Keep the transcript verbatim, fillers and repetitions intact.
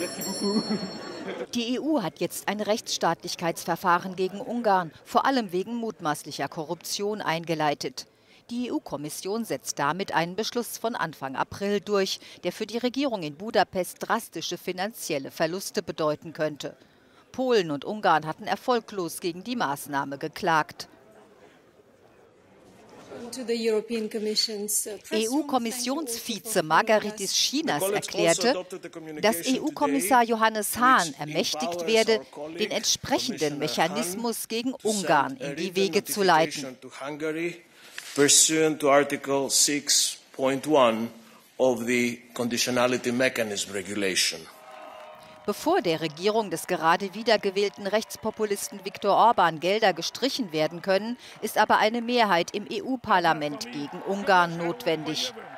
Die E U hat jetzt ein Rechtsstaatlichkeitsverfahren gegen Ungarn, vor allem wegen mutmaßlicher Korruption, eingeleitet. Die E U-Kommission setzt damit einen Beschluss von Anfang April durch, der für die Regierung in Budapest drastische finanzielle Verluste bedeuten könnte. Polen und Ungarn hatten erfolglos gegen die Maßnahme geklagt. E U-Kommissionsvize Margaritis Schinas erklärte, dass E U-Kommissar Johannes Hahn ermächtigt werde, den entsprechenden Mechanismus gegen Ungarn in die Wege zu leiten. Pursuant to Article six point one of the Conditionality Mechanism Regulation. Bevor der Regierung des gerade wiedergewählten Rechtspopulisten Viktor Orban Gelder gestrichen werden können, ist aber eine Mehrheit im E U-Parlament gegen Ungarn notwendig.